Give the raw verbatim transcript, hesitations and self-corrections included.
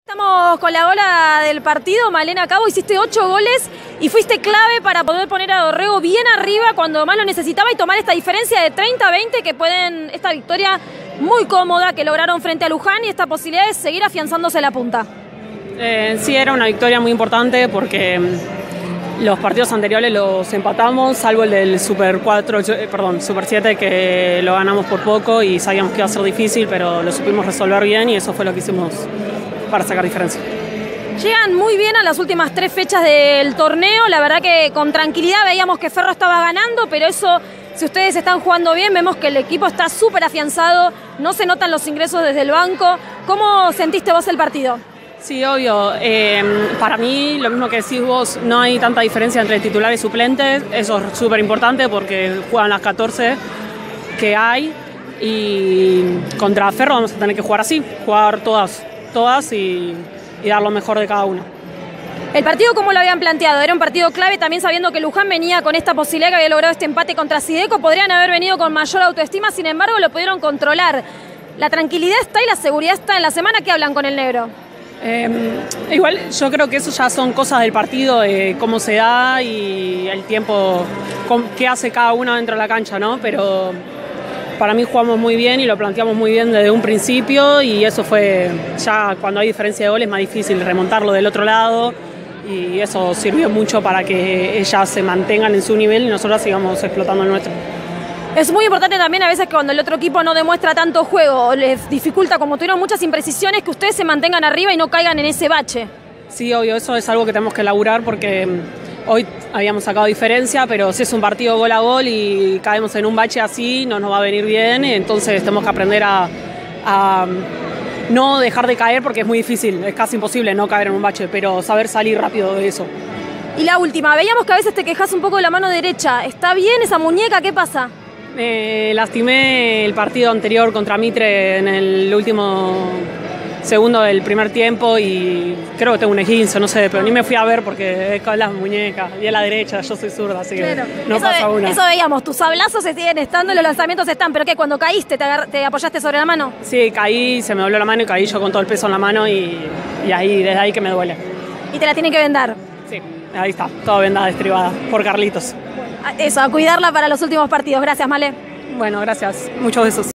Estamos con la bola del partido, Malena Cabo, hiciste ocho goles y fuiste clave para poder poner a Dorrego bien arriba cuando más lo necesitaba y tomar esta diferencia de treinta a veinte que pueden, esta victoria muy cómoda que lograron frente a Luján y esta posibilidad de seguir afianzándose la punta. Eh, sí, era una victoria muy importante porque los partidos anteriores los empatamos, salvo el del Super cuatro, eh, perdón, Super siete que lo ganamos por poco y sabíamos que iba a ser difícil, pero lo supimos resolver bien y eso fue lo que hicimos para sacar diferencia. Llegan muy bien a las últimas tres fechas del torneo, la verdad que con tranquilidad veíamos que Ferro estaba ganando, pero eso, si ustedes están jugando bien, vemos que el equipo está súper afianzado, no se notan los ingresos desde el banco. ¿Cómo sentiste vos el partido? Sí, obvio. Eh, para mí, lo mismo que decís vos, no hay tanta diferencia entre titulares y suplentes, eso es súper importante porque juegan las catorce que hay y contra Ferro vamos a tener que jugar así, jugar todas. todas y, y dar lo mejor de cada una. ¿El partido cómo lo habían planteado? Era un partido clave, también sabiendo que Luján venía con esta posibilidad que había logrado este empate contra Sideco, podrían haber venido con mayor autoestima, sin embargo lo pudieron controlar. La tranquilidad está y la seguridad está. En la semana que hablan con el negro. Eh, igual yo creo que eso ya son cosas del partido, de cómo se da y el tiempo, qué hace cada uno dentro de la cancha, ¿no? Pero para mí jugamos muy bien y lo planteamos muy bien desde un principio y eso fue, ya cuando hay diferencia de goles es más difícil remontarlo del otro lado y eso sirvió mucho para que ellas se mantengan en su nivel y nosotros sigamos explotando el nuestro. Es muy importante también a veces que cuando el otro equipo no demuestra tanto juego, les dificulta, como tuvieron muchas imprecisiones, que ustedes se mantengan arriba y no caigan en ese bache. Sí, obvio, eso es algo que tenemos que laburar porque hoy habíamos sacado diferencia, pero si es un partido gol a gol y caemos en un bache así, no nos va a venir bien, entonces tenemos que aprender a, a no dejar de caer porque es muy difícil, es casi imposible no caer en un bache, pero saber salir rápido de eso. Y la última, veíamos que a veces te quejas un poco de la mano derecha, ¿está bien esa muñeca? ¿Qué pasa? Me lastimé el partido anterior contra Mitre en el último segundo del primer tiempo y creo que tengo un esguince, no sé, pero ni me fui a ver porque es con las muñecas y a la derecha, yo soy zurda, así que claro, no eso pasa ve, una. Eso veíamos, tus sablazos se siguen estando, los lanzamientos están, pero ¿qué? Cuando caíste, te, agar te apoyaste sobre la mano. Sí, caí, se me dobló la mano y caí yo con todo el peso en la mano y, y ahí, desde ahí que me duele. ¿Y te la tienen que vendar? Sí, ahí está, toda vendada, estribada, por Carlitos. Eso, a cuidarla para los últimos partidos. Gracias, Male. Bueno, gracias, muchos besos.